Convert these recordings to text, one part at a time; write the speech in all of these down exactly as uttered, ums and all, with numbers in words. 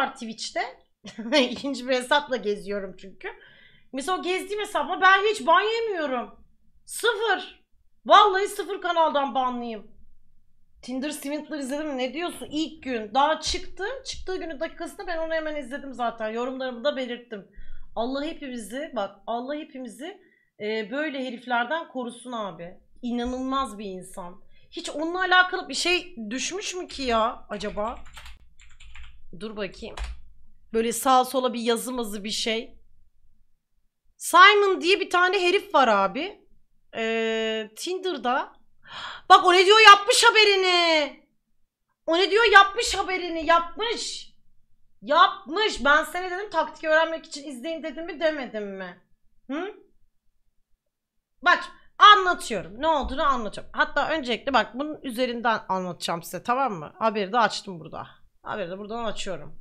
var Twitch'te. İkinci bir hesapla geziyorum çünkü. Mesela o gezdiğim hesapla ben hiç ban yemiyorum. Sıfır. Vallahi sıfır kanaldan banlıyım. Tinder Swindler izledim. Ne diyorsun? İlk gün. Daha çıktı. Çıktığı günün dakikasında ben onu hemen izledim zaten. Yorumlarımı da belirttim. Allah hepimizi, bak Allah hepimizi e, böyle heriflerden korusun abi. İnanılmaz bir insan. Hiç onunla alakalı bir şey düşmüş mü ki ya acaba? Dur bakayım. Böyle sağa sola bir yazı mazı bir şey. Simon diye bir tane herif var abi. Ee, Tinder'da. Bak o ne diyor, yapmış haberini. O ne diyor, yapmış haberini. Yapmış. Yapmış. Ben sana dedim taktik öğrenmek için izleyin dedim mi demedim mi? Hı? Bak anlatıyorum. Ne olduğunu anlatıyorum. Hatta öncelikle bak bunun üzerinden anlatacağım size, tamam mı? Haberi de açtım burada. Haberi de buradan açıyorum.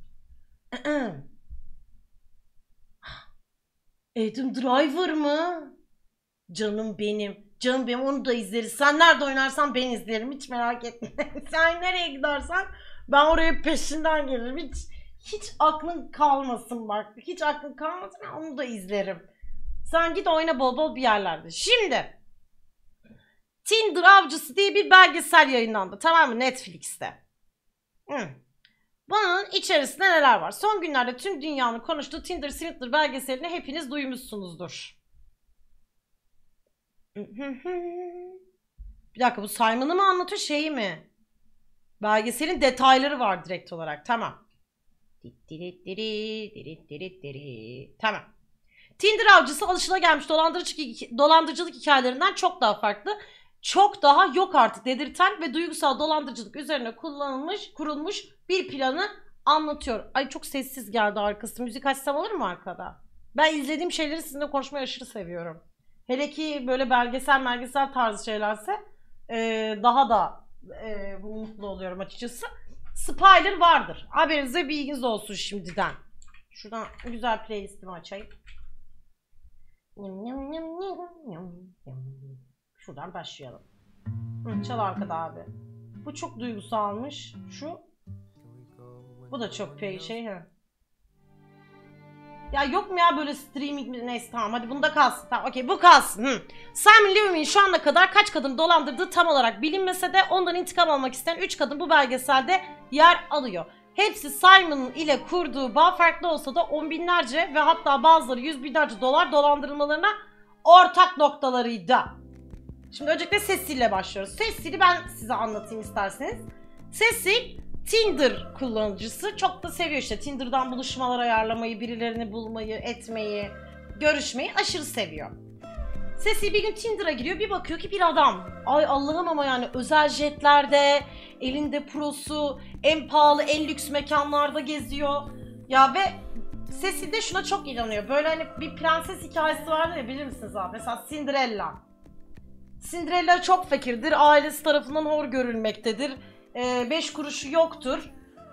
Adam Driver mı? Canım benim. Canım benim, onu da izleriz. Sen nerede oynarsan ben izlerim. Hiç merak etme. Sen nereye gidersen ben oraya peşinden gelirim. Hiç hiç aklın kalmasın bak. Hiç aklın kalmasın, ben onu da izlerim. Sen git oyna bol bol bir yerlerde. Şimdi Tinder Avcısı diye bir belgesel yayınlandı. Tamam mı? Netflix'te. Hı. Bunun içerisinde neler var? Son günlerde tüm dünyanın konuştuğu Tinder Swindler belgeselini hepiniz duymuşsunuzdur. Bir dakika, bu Simon'ı mı anlatıyor, şeyi mi? Belgeselin detayları var direkt olarak. Tamam. Tamam. Tinder Avcısı alışılagelmiş dolandırıcılık, dolandırıcılık hikayelerinden çok daha farklı. Çok daha yok artık dedirten ve duygusal dolandırıcılık üzerine kullanılmış, kurulmuş bir planı anlatıyor. Ay çok sessiz geldi arkası. Müzik açsam olur mu arkada? Ben izlediğim şeyleri sizinle konuşmayı aşırı seviyorum. Hele ki böyle belgesel belgesel tarzı şeylerse ee, daha da ee, mutlu oluyorum açıkçası. Spoiler vardır. Haberinize bilginiz olsun şimdiden. Şuradan güzel playlistimi açayım. Şuradan başlayalım. Hı, çal arkada abi. Bu çok duygusalmış. Şu. Bu da çok şey. He. Ya yok mu ya böyle streaming mi, neyse tamam hadi bunda kalsın. Tamam okey, bu kalsın. Hı. Simon Levin şu ana kadar kaç kadın dolandırdığı tam olarak bilinmese de ondan intikam almak isteyen üç kadın bu belgeselde yer alıyor. Hepsi Simon ile kurduğu bağ farklı olsa da on binlerce ve hatta bazıları yüz binlerce dolar dolandırılmalarına ortak noktalarıydı. Şimdi öncelikle Cecil ile başlıyoruz. Cecil'i ben size anlatayım isterseniz. Cecil Tinder kullanıcısı, çok da seviyor işte Tinder'dan buluşmalar ayarlamayı, birilerini bulmayı, etmeyi, görüşmeyi aşırı seviyor. Cecil bir gün Tinder'a giriyor, bir bakıyor ki bir adam. Ay Allah'ım, ama yani özel jetlerde, elinde prosu, en pahalı, en lüks mekanlarda geziyor. Ya ve Cecil de şuna çok inanıyor. Böyle hani bir prenses hikayesi vardır ya, bilir misiniz abi? Mesela Cinderella. Cinderella çok fakirdir, ailesi tarafından hor görülmektedir. Ee, beş kuruşu yoktur.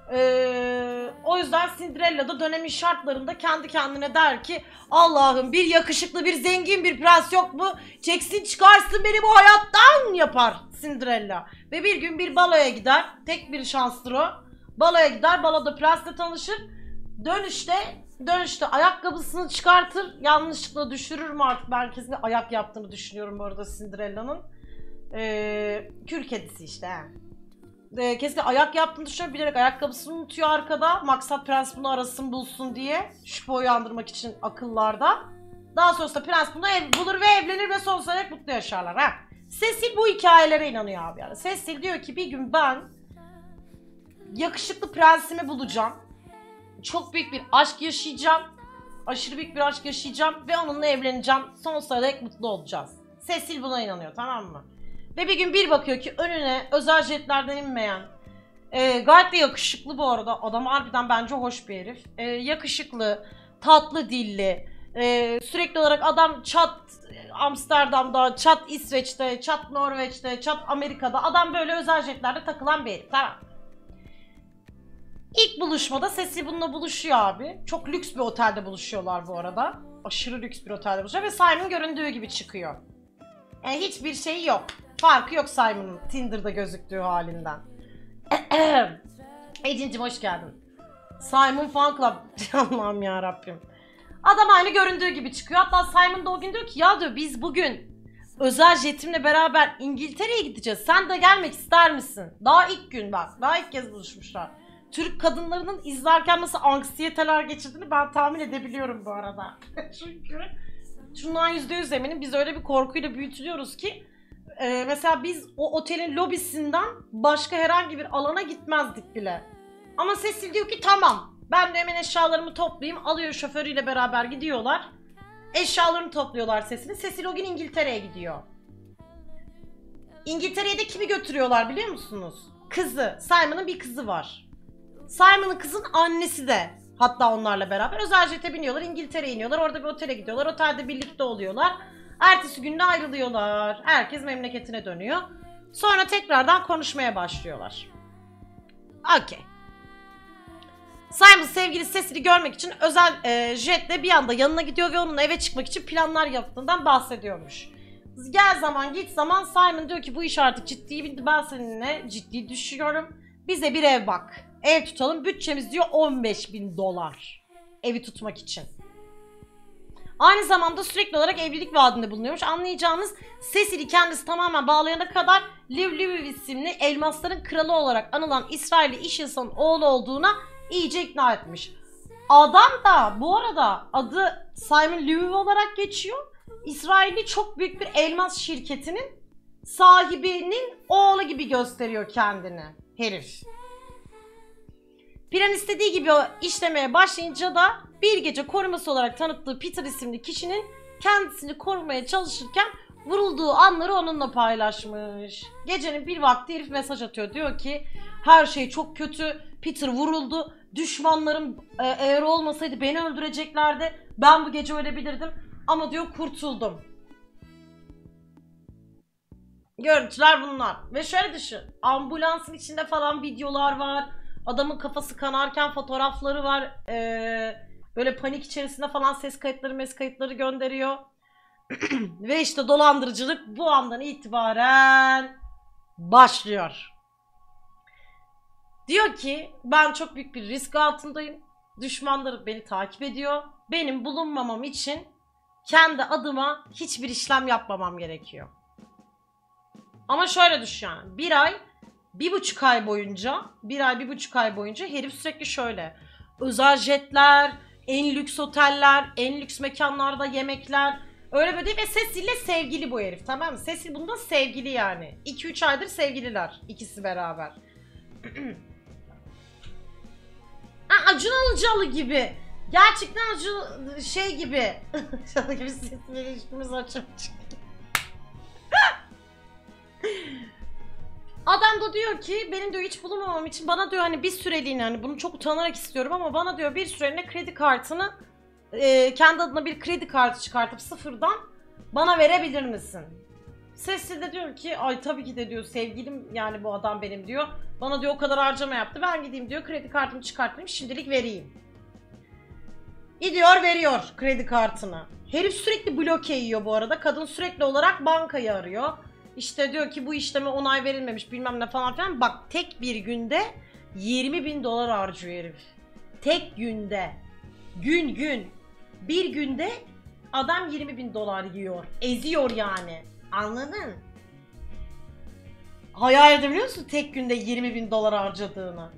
Ee, o yüzden Cinderella da dönemin şartlarında kendi kendine der ki Allah'ım bir yakışıklı, bir zengin bir prens yok mu? Çeksin çıkarsın beni bu hayattan yapar Cinderella. Ve bir gün bir baloya gider. Tek bir şanstır o. Baloya gider, baloda prensle tanışır. Dönüşte Dönüşte ayakkabısını çıkartır. Yanlışlıkla düşürür mü artık? Ben kesinlikle ayak yaptığını düşünüyorum bu arada Cinderella'nın. Ee, kül kedisi işte. Ee, kesinlikle ayak yaptığını düşünüyorum. Bilerek ayakkabısını unutuyor arkada. Maksat prens bunu arasın bulsun diye. Şüphe uyandırmak için akıllarda. Daha sonrasında prens bunu ev bulur ve evlenir ve sonsuza dek mutlu yaşarlar. Ha. Cecil bu hikayelere inanıyor abi yani. Cecil diyor ki bir gün ben yakışıklı prensimi bulacağım. Çok büyük bir aşk yaşayacağım. Aşırı büyük bir aşk yaşayacağım ve onunla evleneceğim. Sonsuza dek mutlu olacağız. Cecil buna inanıyor, tamam mı? Ve bir gün bir bakıyor ki önüne özel jetlerden inmeyen, e, gayet de yakışıklı bu arada. Adam harbiden bence hoş bir herif. E, yakışıklı, tatlı dilli. E, sürekli olarak adam çat Amsterdam'da, çat İsveç'te, çat Norveç'te, çat Amerika'da. Adam böyle özel jetlerde takılan bir herif, tamam. İlk buluşmada Cecil bununla buluşuyor abi. Çok lüks bir otelde buluşuyorlar bu arada. Aşırı lüks bir otelde buluşuyor ve Simon göründüğü gibi çıkıyor. Yani hiçbir şey yok. Farkı yok Simon'ın Tinder'da gözüktüğü halinden. Ece'cim hoş geldin. Simon Fan Club. Allah'ım ya Rabbim. Adam aynı göründüğü gibi çıkıyor. Hatta Simon da o gün diyor ki ya diyor biz bugün özel jetimle beraber İngiltere'ye gideceğiz. Sen de gelmek ister misin? Daha ilk gün bak. Daha ilk kez buluşmuşlar. Türk kadınlarının izlerken nasıl anksiyeteler geçirdiğini ben tahmin edebiliyorum bu arada. Çünkü şundan yüzde yüz eminim, biz öyle bir korkuyla büyütülüyoruz ki e, mesela biz o otelin lobisinden başka herhangi bir alana gitmezdik bile. Ama Cecil diyor ki tamam ben de hemen eşyalarımı toplayayım, alıyor şoförüyle beraber gidiyorlar. Eşyalarını topluyorlar Cecil'in. Cecil o gün İngiltere'ye gidiyor. İngiltere'ye de kimi götürüyorlar biliyor musunuz? Kızı. Simon'ın bir kızı var. Simon'ın kızın annesi de hatta onlarla beraber özel jete biniyorlar, İngiltere'ye iniyorlar, orada bir otele gidiyorlar, otelde birlikte oluyorlar. Ertesi günde ayrılıyorlar. Herkes memleketine dönüyor. Sonra tekrardan konuşmaya başlıyorlar. Okey. Simon sevgilisi Cecil'i görmek için özel e, jetle bir anda yanına gidiyor ve onunla eve çıkmak için planlar yaptığından bahsediyormuş. Gel zaman git zaman Simon diyor ki bu iş artık ciddi bindi, ben seninle ciddi düşünüyorum. Bize bir ev bak. Ev tutalım, bütçemiz diyor on beş bin dolar. Evi tutmak için. Aynı zamanda sürekli olarak evlilik vaadinde bulunuyormuş. Anlayacağınız Cecil'i kendisi tamamen bağlayana kadar Liv Liv isimli elmasların kralı olarak anılan İsrailli iş insanının oğlu olduğuna iyice ikna etmiş. Adam da bu arada adı Simon Liv olarak geçiyor. İsrailli çok büyük bir elmas şirketinin sahibinin oğlu gibi gösteriyor kendini herif. Plan istediği gibi işlemeye başlayınca da bir gece koruması olarak tanıttığı Peter isimli kişinin kendisini korumaya çalışırken vurulduğu anları onunla paylaşmış. Gecenin bir vakti herif mesaj atıyor. Diyor ki her şey çok kötü. Peter vuruldu. Düşmanlarım e, eğer olmasaydı beni öldüreceklerdi. Ben bu gece ölebilirdim. Ama diyor kurtuldum. Görüntüler bunlar. Ve şöyle düşün. Ambulansın içinde falan videolar var. Adamın kafası kanarken fotoğrafları var. Ee, böyle panik içerisinde falan ses kayıtları mes kayıtları gönderiyor. Ve işte dolandırıcılık bu andan itibaren başlıyor. Diyor ki ben çok büyük bir risk altındayım. Düşmanlarım beni takip ediyor. Benim bulunmamam için kendi adıma hiçbir işlem yapmamam gerekiyor. Ama şöyle düşün yani. Bir ay Bir buçuk ay boyunca, bir ay, bir buçuk ay boyunca herif sürekli şöyle. Özel jetler, en lüks oteller, en lüks mekanlarda yemekler. Öyle böyle değil ve Cecil'le sevgili bu herif, tamam mı? Cecil bundan sevgili yani. iki üç aydır sevgililer ikisi beraber. Ha, Acun Ilıcalı gibi. Gerçekten Acun şey gibi. Şöyle gibi Cecil'le ilişkimiz açılmış. Adam da diyor ki benim diyor hiç bulunmamam için bana diyor hani bir süreliğine, hani bunu çok utanarak istiyorum ama bana diyor bir süreliğine kredi kartını e, kendi adına bir kredi kartı çıkartıp sıfırdan bana verebilir misin? Sesli de diyor ki ay tabii ki de diyor sevgilim yani bu adam benim diyor. Bana diyor o kadar harcama yaptı, ben gideyim diyor kredi kartımı çıkartayım şimdilik vereyim. Gidiyor veriyor kredi kartını. Herif sürekli bloke yiyor bu arada, kadın sürekli olarak bankayı arıyor. İşte diyor ki bu işleme onay verilmemiş bilmem ne falan filan. Bak tek bir günde yirmi bin dolar harcıyor herif. Tek günde. Gün gün. Bir günde adam yirmi bin dolar yiyor. Eziyor yani. Anladın? Hayal edebiliyor musun tek günde yirmi bin dolar harcadığını?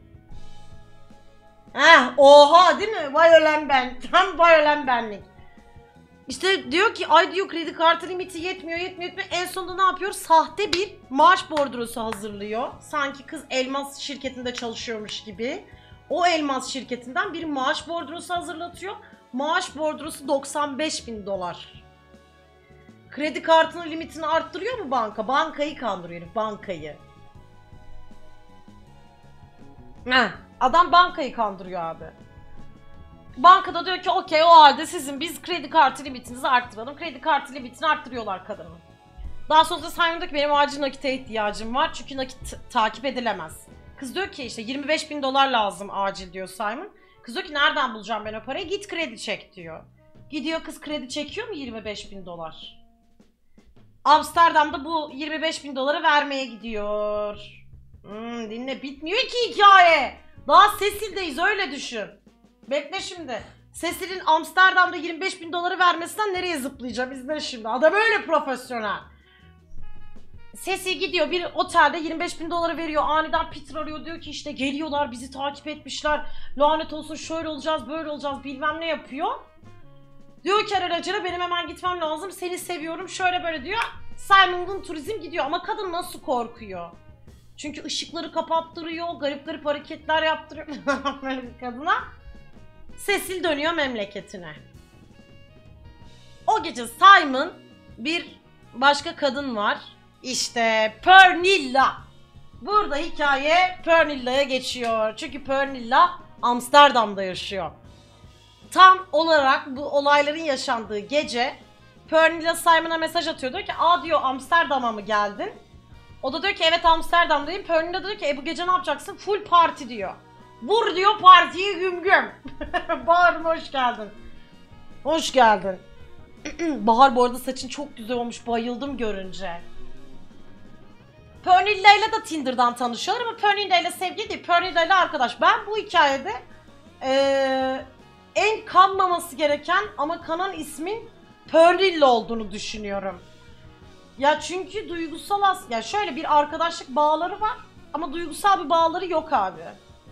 Heh oha değil mi? Vay ölen ben. Tam vay ölen benlik. İşte diyor ki ay diyor kredi kartı limiti yetmiyor yetmiyor yetmiyor. En sonunda ne yapıyor? Sahte bir maaş bordrosu hazırlıyor. Sanki kız elmas şirketinde çalışıyormuş gibi. O elmas şirketinden bir maaş bordrosu hazırlatıyor. Maaş bordrosu doksan beş bin dolar. Kredi kartının limitini arttırıyor mu banka? Bankayı kandırıyor herif, bankayı. Heh, adam bankayı kandırıyor abi. Bankada diyor ki okey o halde sizin biz kredi kartı limitinizi arttıralım. Kredi kartı limitini arttırıyorlar kadının. Daha sonra Simon diyor ki benim acil nakite ihtiyacım var çünkü nakit takip edilemez. Kız diyor ki işte yirmi beş bin dolar lazım acil diyor Simon. Kız diyor ki nereden bulacağım ben o parayı? Git kredi çek diyor. Gidiyor kız kredi çekiyor mu yirmi beş bin dolar? Amsterdam'da bu yirmi beş bin doları vermeye gidiyor. Hmm, dinle bitmiyor ki hikaye. Daha Cecil'deyiz, öyle düşün. Bekle şimdi. Cecil'in Amsterdam'da yirmi beş bin doları vermesinden nereye zıplayacağım? İzle şimdi. Adam öyle profesyonel. Cecil gidiyor bir otelde yirmi beş bin doları veriyor. Aniden Peter arıyor, diyor ki işte geliyorlar, bizi takip etmişler. Lanet olsun, şöyle olacağız, böyle olacağız, bilmem ne yapıyor. Diyor ki aracına, benim hemen gitmem lazım, seni seviyorum, şöyle böyle diyor. Simon Turizm gidiyor ama kadın nasıl korkuyor? Çünkü ışıkları kapattırıyor, garip garip hareketler yaptırıyor böyle bir kadına. Cecil dönüyor memleketine. O gece Simon, bir başka kadın var. İşte Pernilla. Burada hikaye Pernilla'ya geçiyor. Çünkü Pernilla Amsterdam'da yaşıyor. Tam olarak bu olayların yaşandığı gece Pernilla Simon'a mesaj atıyor. Diyor ki aa diyor, Amsterdam'a mı geldin? O da diyor ki evet Amsterdam'dayım. Pernilla diyor ki e bu gece ne yapacaksın? Full parti diyor. Vur diyor partiyi güm güm. Bahar'ım hoş geldin. Hoş geldin. Bahar bu arada saçın çok güzel olmuş. Bayıldım görünce. Pernilla ile de Tinder'dan tanışıyorlar ama Pernilla ile sevgili değil. Pernilla ile arkadaş. Ben bu hikayede ee, en kanmaması gereken ama kanan ismin Pernilla olduğunu düşünüyorum. Ya çünkü duygusal as... Ya şöyle bir arkadaşlık bağları var ama duygusal bir bağları yok abi.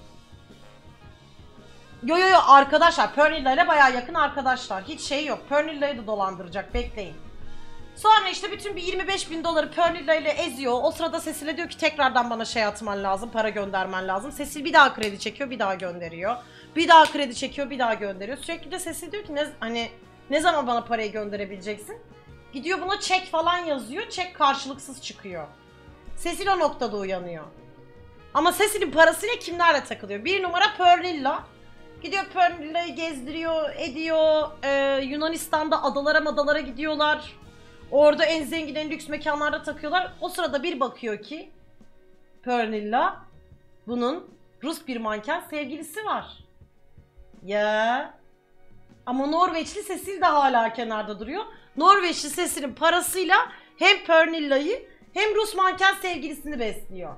Yo yo yo arkadaşlar, Pernilla ile bayağı yakın arkadaşlar. Hiç şey yok. Pernilla'yı da dolandıracak, bekleyin. Sonra işte bütün bir yirmi beş bin doları Pernilla ile eziyor. O sırada Cecil'e diyor ki tekrardan bana şey atman lazım, para göndermen lazım. Cecil bir daha kredi çekiyor, bir daha gönderiyor. Bir daha kredi çekiyor, bir daha gönderiyor. Sürekli de Cecil diyor ki ne, hani ne zaman bana parayı gönderebileceksin? Gidiyor buna çek falan yazıyor. Çek karşılıksız çıkıyor. Cecil o noktada uyanıyor. Ama Cecil'in parasıyla kimlerle takılıyor? Bir numara Pernilla. Gidiyor Pernilla'yı gezdiriyor, ediyor. Ee, Yunanistan'da adalara madalara gidiyorlar. Orada en zengin, en lüks mekanlarda takıyorlar. O sırada bir bakıyor ki Pernilla, bunun Rus bir manken sevgilisi var. Ya. Ama Norveçli Cecil de hala kenarda duruyor. Norveçli Cecil'in parasıyla hem Pernilla'yı hem Rus manken sevgilisini besliyor.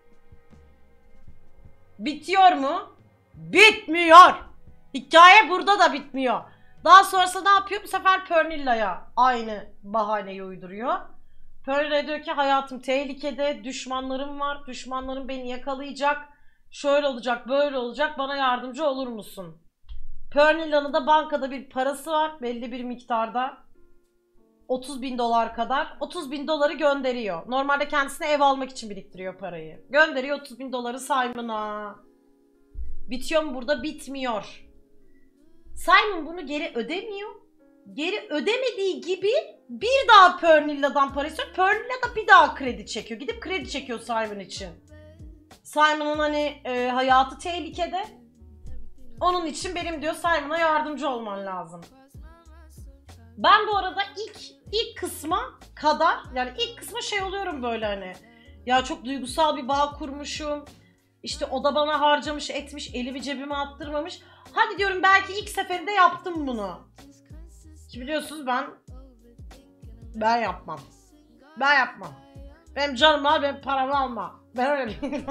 Bitiyor mu? Bitmiyor. Hikaye burada da bitmiyor. Daha sonrasında ne yapıyor? Bu sefer Pernilla'ya aynı bahaneyi uyduruyor. Pernilla diyor ki hayatım tehlikede, düşmanlarım var, düşmanlarım beni yakalayacak, şöyle olacak, böyle olacak, bana yardımcı olur musun? Pernilla'nın da bankada bir parası var, belli bir miktarda, otuz bin dolar kadar. otuz bin doları gönderiyor. Normalde kendisine ev almak için biriktiriyor parayı. Gönderiyor otuz bin doları Simon'a. Bitiyor mu burada? Bitmiyor. Simon bunu geri ödemiyor. Geri ödemediği gibi bir daha Pernilla'dan para istiyor. Pernilla da bir daha kredi çekiyor. Gidip kredi çekiyor Simon için. Simon'un hani e, hayatı tehlikede. Onun için benim diyor Simon'a yardımcı olman lazım. Ben bu arada ilk ilk kısma kadar, yani ilk kısma şey oluyorum böyle hani. Ya çok duygusal bir bağ kurmuşum. İşte o da bana harcamış etmiş, elimi cebime attırmamış. Hadi diyorum belki ilk seferinde yaptım bunu. Ki biliyorsunuz ben ben yapmam. Ben yapmam. Benim canım al, benim paramı alma. Ben öyle değilim.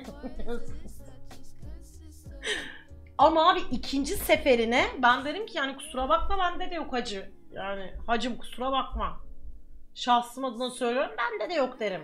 Ama abi ikinci seferine ben derim ki yani kusura bakma, bende de yok hacı. Yani hacım kusura bakma. Şahsım adına söylüyorum, bende de yok derim.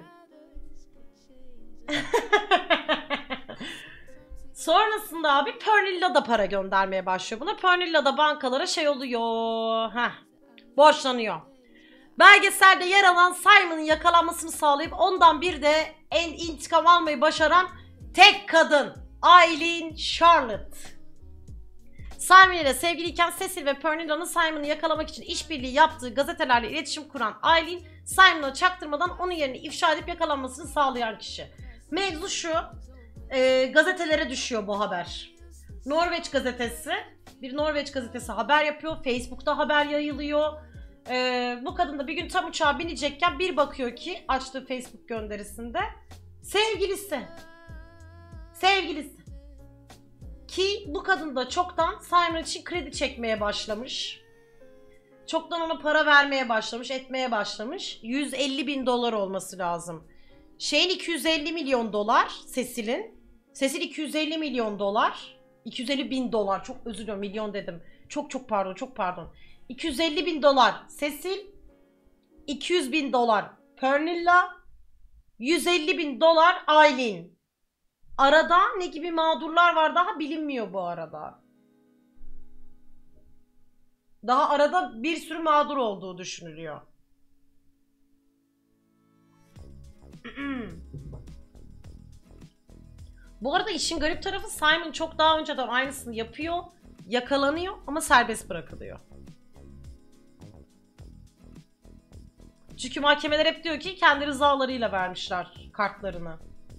Sonrasında abi Pernilla da para göndermeye başlıyor buna. Pernilla da bankalara şey oluyor. Heh, borçlanıyor. Belgeselde yer alan Simon'ın yakalanmasını sağlayıp ondan bir de en intikam almayı başaran tek kadın Eileen Charlotte. Simon ile sevgiliyken Cecil ve Pernilla'nın Simon'ı yakalamak için işbirliği yaptığı gazetelerle iletişim kuran Eileen, Simon'a çaktırmadan onun yerini ifşa edip yakalanmasını sağlayan kişi. Mevzu şu, e, gazetelere düşüyor bu haber. Norveç gazetesi, bir Norveç gazetesi haber yapıyor, Facebook'ta haber yayılıyor. E, bu kadın da bir gün tam uçağa binecekken bir bakıyor ki açtığı Facebook gönderisinde sevgilisi. Sevgilisi. Ki bu kadın da çoktan Simon için kredi çekmeye başlamış. Çoktan ona para vermeye başlamış, etmeye başlamış. yüz elli bin dolar olması lazım. Şeyin iki yüz elli milyon dolar, Cecil'in. Cecil iki yüz elli milyon dolar. iki yüz elli bin dolar. Çok özür diliyorum, milyon dedim. Çok çok pardon, çok pardon. iki yüz elli bin dolar Cecil. iki yüz bin dolar Pernilla. yüz elli bin dolar Aileen. Arada ne gibi mağdurlar var daha bilinmiyor bu arada. Daha arada bir sürü mağdur olduğu düşünülüyor. Bu arada işin garip tarafı Simon çok daha önceden aynısını yapıyor, yakalanıyor ama serbest bırakılıyor. Çünkü mahkemeler hep diyor ki kendi rızalarıyla vermişler kartlarını.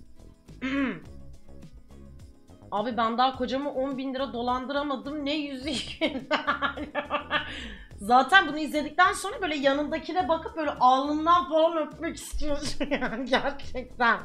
Abi ben daha kocamı on bin lira dolandıramadım, ne yüzü. Zaten bunu izledikten sonra böyle yanındakine bakıp böyle alnından falan öpmek istiyorsun yani gerçekten.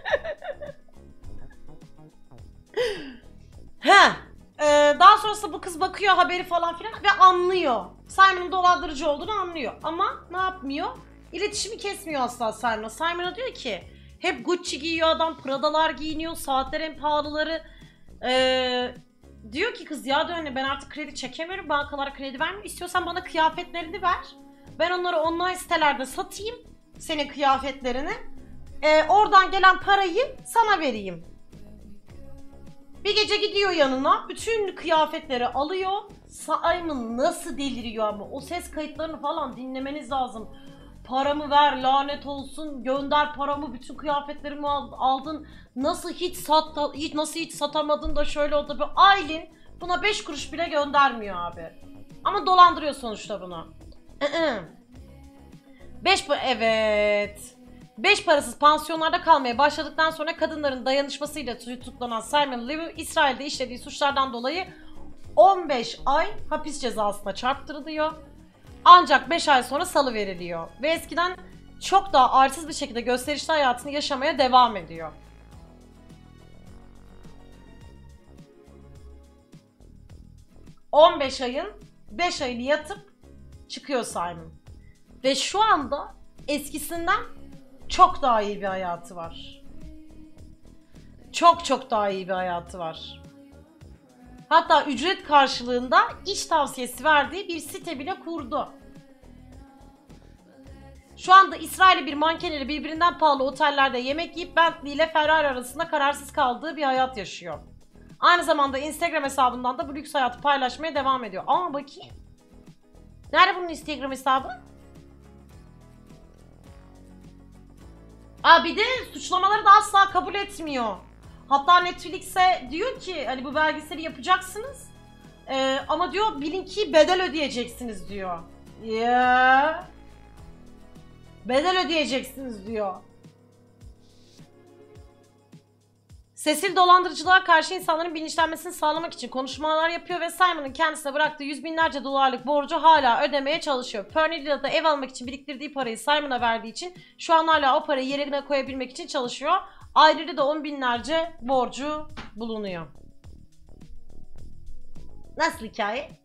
He. Ee, daha sonrasında bu kız bakıyor haberi falan filan ve anlıyor. Simon'ın dolandırıcı olduğunu anlıyor. Ama ne yapmıyor? İletişimi kesmiyor asla Simon'a. Simon'a diyor ki hep Gucci giyiyor adam, Prada'lar giyiniyor, saatler en pahalıları. Ee, diyor ki kız ya diyor, hani ben artık kredi çekemiyorum, bankalara kredi vermiyor. İstiyorsan bana kıyafetlerini ver. Ben onları online sitelerde satayım, senin kıyafetlerini. Ee, oradan gelen parayı sana vereyim. Bir gece gidiyor yanına, bütün kıyafetleri alıyor. Simon nasıl deliriyor ama, o ses kayıtlarını falan dinlemeniz lazım. Paramı ver, lanet olsun, gönder paramı, bütün kıyafetlerimi aldın. Nasıl hiç sat, hiç nasıl hiç satamadın da şöyle oldu. Bir Aileen buna beş kuruş bile göndermiyor abi. Ama dolandırıyor sonuçta bunu. beş evet. Beş parasız pansiyonlarda kalmaya başladıktan sonra kadınların dayanışmasıyla tutuklanan Simon Levy, İsrail'de işlediği suçlardan dolayı on beş ay hapis cezasına çarptırılıyor. Ancak beş ay sonra salıveriliyor ve eskiden çok daha arsız bir şekilde gösterişli hayatını yaşamaya devam ediyor. on beş ayın beş ayını yatıp çıkıyor Simon. Ve şu anda eskisinden çok daha iyi bir hayatı var. Çok çok daha iyi bir hayatı var. Hatta ücret karşılığında iş tavsiyesi verdiği bir site bile kurdu. Şu anda İsrail'i bir mankenleri birbirinden pahalı otellerde yemek yiyip Bentley ile Ferrari arasında kararsız kaldığı bir hayat yaşıyor. Aynı zamanda Instagram hesabından da bu lüks hayatı paylaşmaya devam ediyor. Aa bakayım. Nerede bunun Instagram hesabı? Aa bir de suçlamaları da asla kabul etmiyor. Hatta Netflix'e diyor ki hani bu belgeseli yapacaksınız. Ee, ama diyor bilin ki bedel ödeyeceksiniz diyor. Ya. Yeah. Bedel ödeyeceksiniz diyor. Cecil dolandırıcılığa karşı insanların bilinçlenmesini sağlamak için konuşmalar yapıyor ve Simon'ın kendisine bıraktığı yüz binlerce dolarlık borcu hala ödemeye çalışıyor. Pernilla'da ev almak için biriktirdiği parayı Simon'a verdiği için şu an hala o parayı yerine koyabilmek için çalışıyor. Ayrıca da on binlerce borcu bulunuyor. Nasıl hikaye?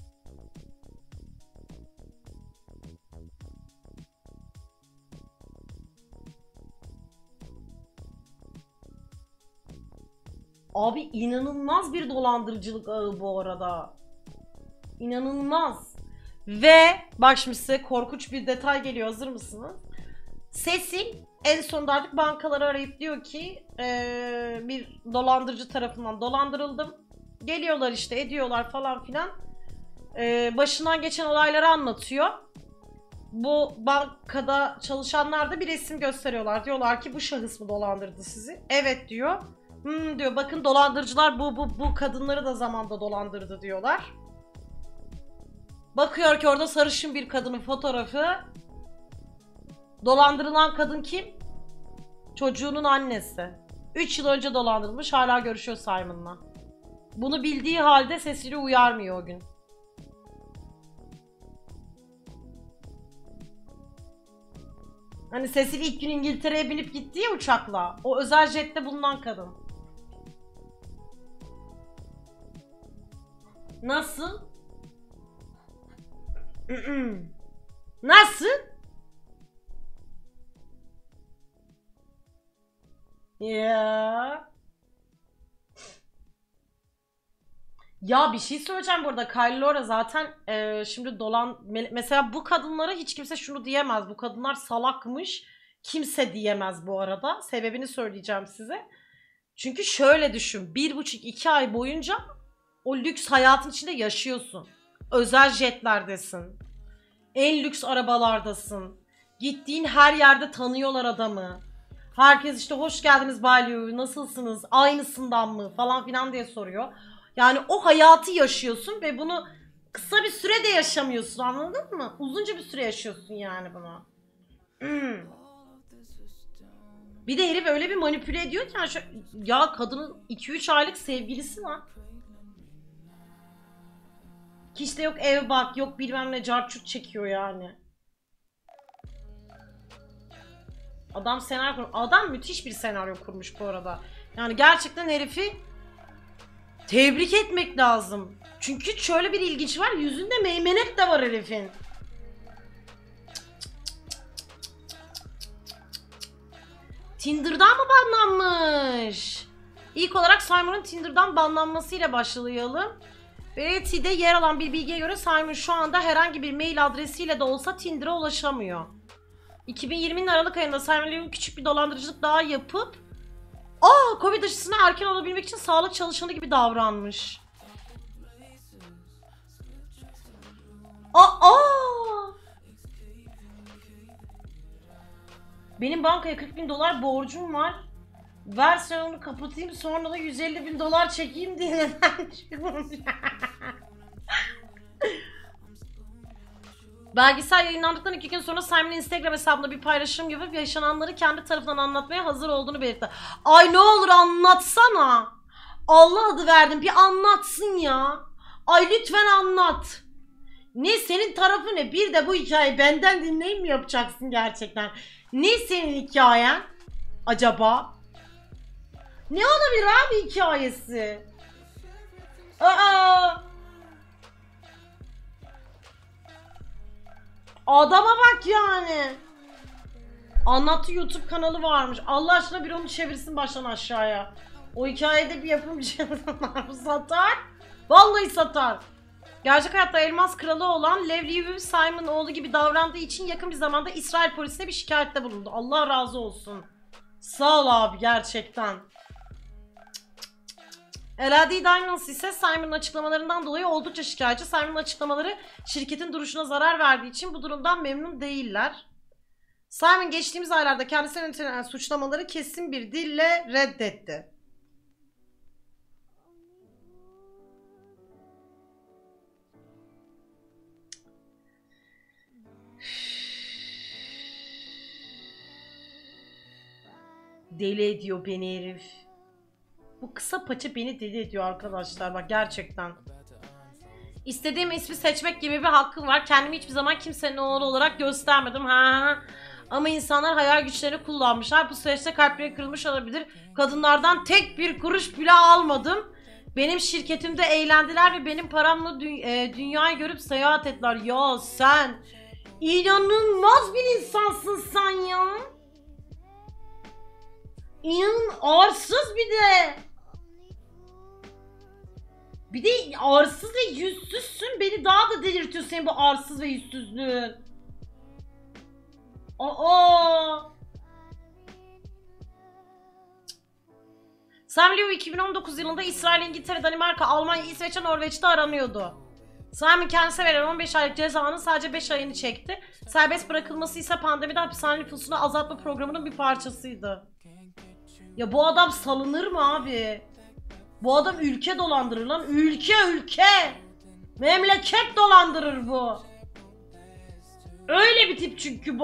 Abi inanılmaz bir dolandırıcılık ağı bu arada. İnanılmaz. Ve bak şimdi size korkunç bir detay geliyor, hazır mısınız? Cecil en sonunda artık bankaları arayıp diyor ki ee, bir dolandırıcı tarafından dolandırıldım. Geliyorlar işte ediyorlar falan filan. Ee, başından geçen olayları anlatıyor. Bu bankada çalışanlar da bir resim gösteriyorlar. Diyorlar ki bu şahıs mı dolandırdı sizi? Evet diyor. Hmm diyor, bakın dolandırıcılar bu bu bu kadınları da zamanda dolandırdı diyorlar. Bakıyor ki orada sarışın bir kadının fotoğrafı. Dolandırılan kadın kim? Çocuğunun annesi. üç yıl önce dolandırılmış, hala görüşüyor Simon'la. Bunu bildiği halde Cecil'i uyarmıyor o gün. Hani Cecil ilk gün İngiltere'ye binip gitti ya uçakla. O özel jette bulunan kadın. Nasıl? Nasıl? Ya. Ya bir şey söyleyeceğim bu arada. Kylie Laura zaten e, şimdi dolan... Mesela bu kadınlara hiç kimse şunu diyemez. Bu kadınlar salakmış. Kimse diyemez bu arada. Sebebini söyleyeceğim size. Çünkü şöyle düşün. Bir buçuk iki ay boyunca o lüks hayatın içinde yaşıyorsun. Özel jetlerdesin. En lüks arabalardasın. Gittiğin her yerde tanıyorlar adamı. Herkes işte hoş geldiniz Bay Liu, nasılsınız, aynısından mı falan filan diye soruyor. Yani o hayatı yaşıyorsun ve bunu kısa bir sürede yaşamıyorsun, anladın mı? Uzunca bir süre yaşıyorsun yani bunu. Hmm. Bir de herif öyle bir manipüle ediyor ki yani şu, ya kadının iki üç aylık sevgilisi var. Ki işte yok ev bak, yok bilmem ne carçurt çekiyor yani. Adam senaryo kurmuş. Adam müthiş bir senaryo kurmuş bu arada. Yani gerçekten herifi tebrik etmek lazım. Çünkü şöyle bir ilginç var. Yüzünde meymenet de var herifin. Tinder'dan mı banlanmış? İlk olarak Simon'un Tinder'dan banlanmasıyla başlayalım. Verity'de yer alan bir bilgiye göre Simon şu anda herhangi bir mail adresiyle de olsa Tinder'a ulaşamıyor. iki bin yirminin Aralık ayında Simon Levin küçük bir dolandırıcılık daha yapıp aa Covid aşısını erken alabilmek için sağlık çalışanı gibi davranmış. Aa! Benim bankaya kırk bin dolar borcum var. Ver sen onu kapatayım sonra da yüz elli bin dolar çekeyim diye neden çıkmış? Belgesel yayınlandıktan iki gün sonra Simon'ın Instagram hesabında bir paylaşım yapıp yaşananları kendi tarafından anlatmaya hazır olduğunu belirtti. Ay ne olur anlatsana. Allah adı verdim bir anlatsın ya. Ay lütfen anlat. Ne senin tarafı ne? Bir de bu hikayeyi benden dinleyip mi yapacaksın gerçekten? Ne senin hikayen? Acaba? Ne olabilir abi hikayesi? Aa! Adama bak yani. Anlattı YouTube kanalı varmış. Allah aşkına bir onu çevirsin baştan aşağıya. O hikayede bir yapımcı satar. Vallahi satar. Gerçek hayatta elmas kralı olan Lev Liu Simon oğlu gibi davrandığı için yakın bir zamanda İsrail polisine bir şikayette bulundu. Allah razı olsun. Sağ ol abi gerçekten. L A D Diamonds ise Simon'ın açıklamalarından dolayı oldukça şikayetçi. Simon'ın açıklamaları şirketin duruşuna zarar verdiği için bu durumdan memnun değiller. Simon geçtiğimiz aylarda kendisine yönetilen suçlamaları kesin bir dille reddetti. Deli ediyor beni herif. Bu kısa paça beni deli ediyor arkadaşlar bak gerçekten. İstediğim ismi seçmek gibi bir hakkım var. Kendimi hiçbir zaman kimsenin oğlu olarak göstermedim. Ha. Ama insanlar hayal güçlerini kullanmışlar. Bu süreçte kalpleri kırılmış olabilir. Kadınlardan tek bir kuruş bile almadım. Benim şirketimde eğlendiler ve benim paramla dü e, dünyayı görüp seyahat ettiler. Ya sen inanılmaz bir insansın sen ya. İnan arsız bir de. Bir de arsız ve yüzsüzsün. Beni daha da delirtiyor senin bu arsız ve yüzsüzlüğün. Aa. Sam Liu iki bin on dokuz yılında İsrail, İngiltere, Danimarka, Almanya, İsveç, Norveç'te aranıyordu. Simon kendisine verilen on beş aylık cezanın sadece beş ayını çekti. Serbest bırakılması ise pandemide hapishane nüfusunu azaltma programının bir parçasıydı. Ya bu adam salınır mı abi? Bu adam ülke dolandırır lan. Ülke ülke. Memleket dolandırır bu. Öyle bir tip çünkü bu.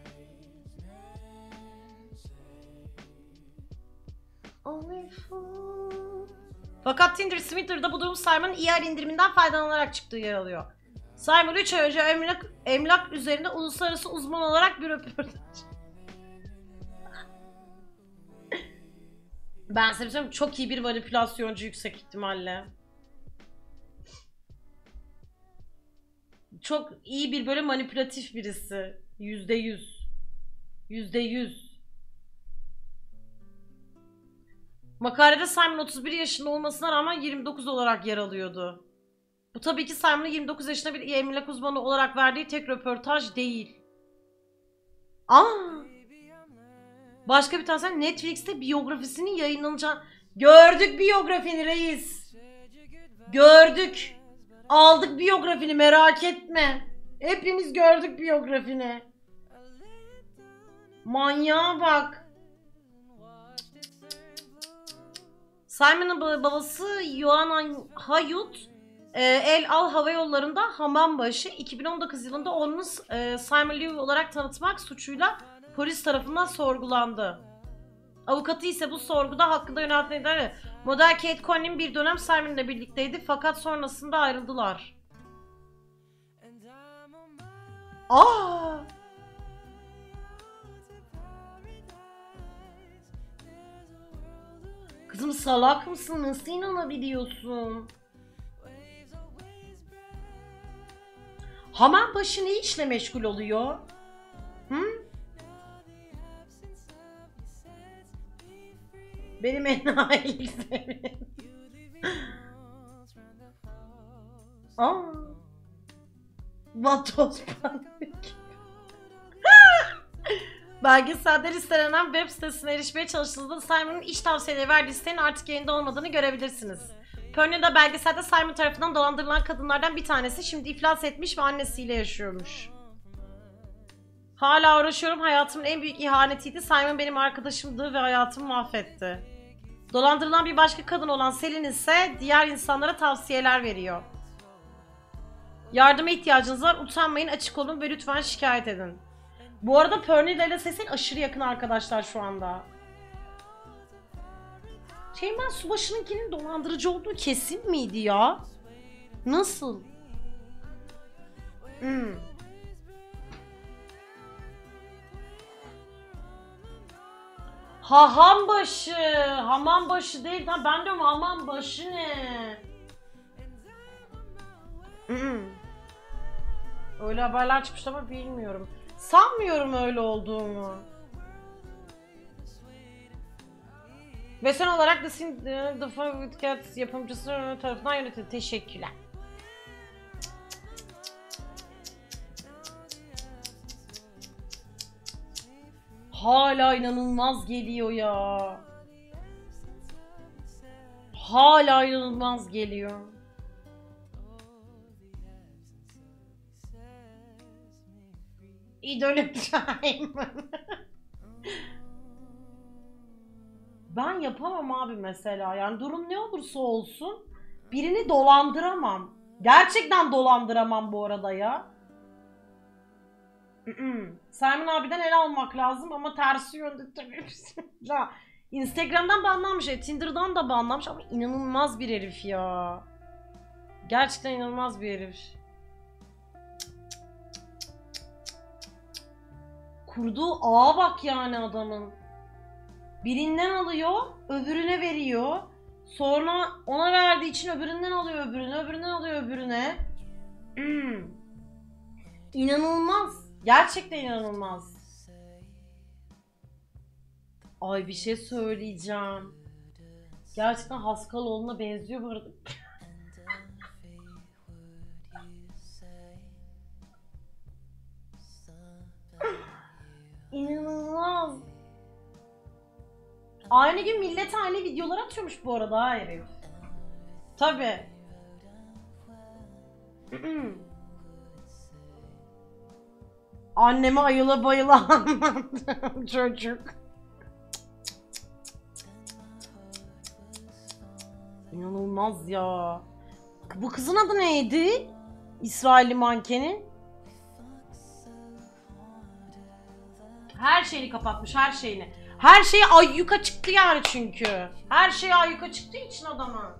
Fakat Tinder Swindler'da bu durum Simon'ın E R indiriminden faydalanarak çıktığı yer alıyor. Simon üç ay önce emlak, emlak üzerinde uluslararası uzman olarak bir röportaj. Ben size söyleyeyim çok iyi bir manipülasyoncu yüksek ihtimalle. Çok iyi bir böyle manipülatif birisi. Yüzde yüz. Yüzde yüz. Makalede Simon otuz bir yaşında olmasına rağmen yirmi dokuz olarak yer alıyordu. Bu tabii ki Simon'ın yirmi dokuz yaşında bir emlak uzmanı olarak verdiği tek röportaj değil. Aa! Başka bir tane Netflix'te biyografisinin yayınlanacağı... Gördük biyografini reis. Gördük. Aldık biyografini, merak etme. Hepimiz gördük biyografini. Manyağa bak. Simon'ın babası Yohan Hayut El Al Hava Yolları'nda hamambaşı iki bin on dokuz yılında onu Simon Levy olarak tanıtmak suçuyla polis tarafından sorgulandı. Avukatı ise bu sorguda hakkında yöneltmedi. Model Kate Conlin bir dönem Simon'la birlikteydi fakat sonrasında ayrıldılar. Aa! Kızım salak mısın? Nasıl inanabiliyorsun? Hamambaşı ne işle meşgul oluyor? Hı? Benim enayilik seviyem. Aa. Vatos panik. Belgeselde listelenen web sitesine erişmeye çalıştığınızda Simon'un iş tavsiyeleri verdiği sitenin artık yayında olmadığını görebilirsiniz. Pernilla belgeselde Simon tarafından dolandırılan kadınlardan bir tanesi şimdi iflas etmiş ve annesiyle yaşıyormuş. Hala uğraşıyorum. Hayatımın en büyük ihanetiydi. Simon benim arkadaşımdı ve hayatımı mahvetti. Dolandırılan bir başka kadın olan Selin ise diğer insanlara tavsiyeler veriyor. Yardıma ihtiyacınız var. Utanmayın, açık olun ve lütfen şikayet edin. Bu arada Pernilla ile Cecil aşırı yakın arkadaşlar şu anda. Şeyman Subaşı'nınkinin dolandırıcı olduğu kesin miydi ya? Nasıl? Hmm. Hahambaşı. Hamambaşı değil. Ha, ben diyorum hamambaşı ne? Hmm. Öyle haberler çıkmış ama bilmiyorum. Sanmıyorum öyle olduğunu. Ve son olarak The Sin The Five With Cats yapımcısı tarafından yönetildi. Teşekkürler. Hala inanılmaz geliyor ya. Hala inanılmaz geliyor. İdolüm Simon. Ben yapamam abi mesela. Yani durum ne olursa olsun birini dolandıramam. Gerçekten dolandıramam bu arada ya. Simon abiden el almak lazım ama tersi yönde tabii. Instagram'dan banlanmış, Tinder'dan da banlanmış ama inanılmaz bir herif ya. Gerçekten inanılmaz bir herif. Kurduğu ağa bak yani adamın. Birinden alıyor, öbürüne veriyor. Sonra ona verdiği için öbüründen alıyor öbürüne, öbüründen alıyor öbürüne. Hmm. İnanılmaz. Gerçekten inanılmaz. Ay bir şey söyleyeceğim. Gerçekten Haskaloğlu'na benziyor bu arada. İnanılmaz. Aynı gün millet aynı videolar atıyormuş bu arada ha herif. Tabii. Anneme ayıla bayıla anlattım çocuk. İnanılmaz ya. Bu kızın adı neydi? İsrailli mankenin. Her şeyini kapatmış, her şeyini. Her şey ayyuka çıktı yani çünkü. Her şey ayyuka çıktığı için adama.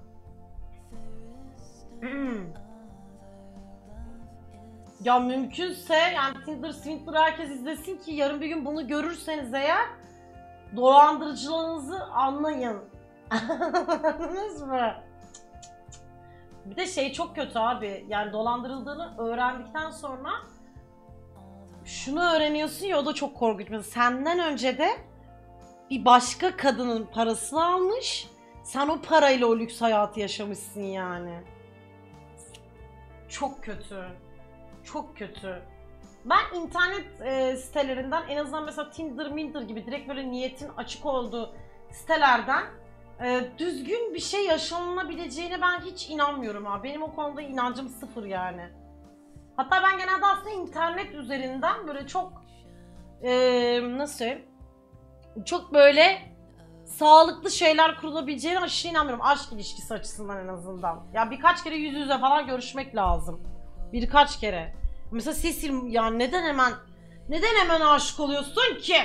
Ya mümkünse yani Tinder, Swindler herkes izlesin ki yarın bir gün bunu görürseniz eğer dolandırıcılığınızı anlayın. Anladınız mı? Bir de şey çok kötü abi. Yani dolandırıldığını öğrendikten sonra şunu öğreniyorsun ya, o da çok korkunç. Senden önce de bir başka kadının parasını almış. Sen o parayla o lüks hayatı yaşamışsın yani. Çok kötü. Çok kötü. Ben internet e, sitelerinden en azından mesela Tinder, Minder gibi direkt böyle niyetin açık olduğu sitelerden e, düzgün bir şey yaşanabileceğine ben hiç inanmıyorum abi. Benim o konuda inancım sıfır yani. Hatta ben genelde aslında internet üzerinden böyle çok e, nasıl söyleyeyim? Çok böyle sağlıklı şeyler kurulabileceğine aşırı inanmıyorum. Aşk ilişkisi açısından en azından. Ya birkaç kere yüz yüze falan görüşmek lazım. Birkaç kere. Mesela Cecil ya neden hemen neden hemen aşık oluyorsun ki?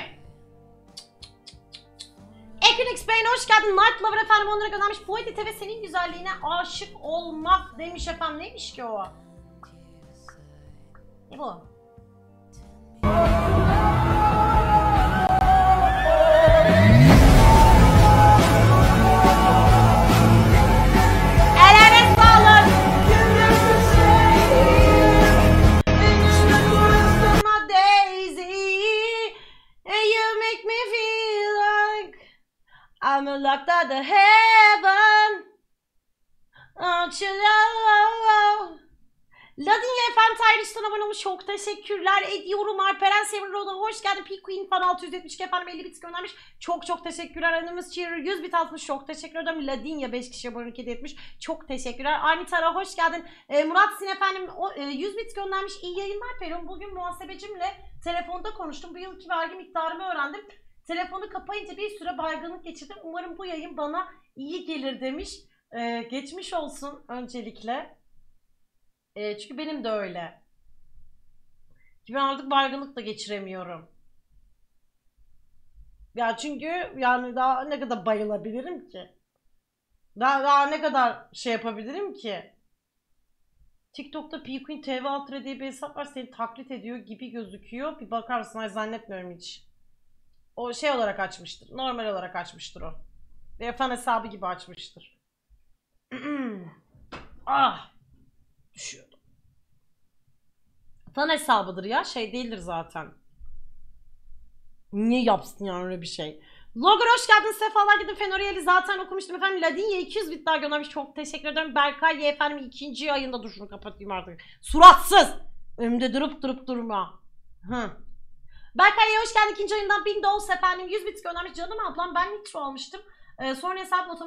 Equinix Bey'ine hoş geldin. Night Lover efendim onlara göndermiş. Poeti T V senin güzelliğine aşık olmak demiş efendim. Neymiş ki o? Ne bu? I'm locked out of heaven. Aren't you know? Ladinya efendim Tyrish'ten abone olmuş. Çok teşekkürler ediyorum. Alperen Seven Road'a hoş geldin. P Queen fan altı yüz yetmiş iki efendim elli bit göndermiş. Çok çok teşekkürler. Anımız Cheer yüz bit atmış. Çok teşekkür ederim. Ladinya beş kişi abonelik hediye etmiş. Çok teşekkürler. Armitara hoş geldin. Ee, Murat Sin efendim o, e, yüz bit göndermiş. İyi yayınlar Peron. Bugün muhasebecimle telefonda konuştum. Bu yılki vergi miktarımı öğrendim. Telefonu kapayınca bir süre baygınlık geçirdim. Umarım bu yayın bana iyi gelir demiş. Ee, geçmiş olsun öncelikle. Ee, çünkü benim de öyle. Ben artık baygınlık da geçiremiyorum. Ya çünkü yani daha ne kadar bayılabilirim ki? Daha, daha ne kadar şey yapabilirim ki? TikTok'ta P Queen T V Ultra diye bir hesap var. Seni taklit ediyor gibi gözüküyor. Bir bakarsın. Ay zannetmiyorum hiç. O şey olarak açmıştır. Normal olarak açmıştır o. Ve fan hesabı gibi açmıştır. Ah! Düşüyordu. Fan hesabıdır ya. Şey değildir zaten. Niye yapsın yani öyle bir şey? Logger hoş geldin. Sefalar gidin. Fenoriel'i zaten okumuştum efendim. Ladinya iki yüz bit daha göndermiş. Çok teşekkür ederim. Berkay efendim ikinci ayında dur şunu kapatayım artık. Suratsız! Önümde durup durup durma. Hı. Berkay'a hoş geldin. İkinci ayından bin dolar efendim. yüz bit göndermiş. Canım ablam ben nitro almıştım. Ee, sonra hesabı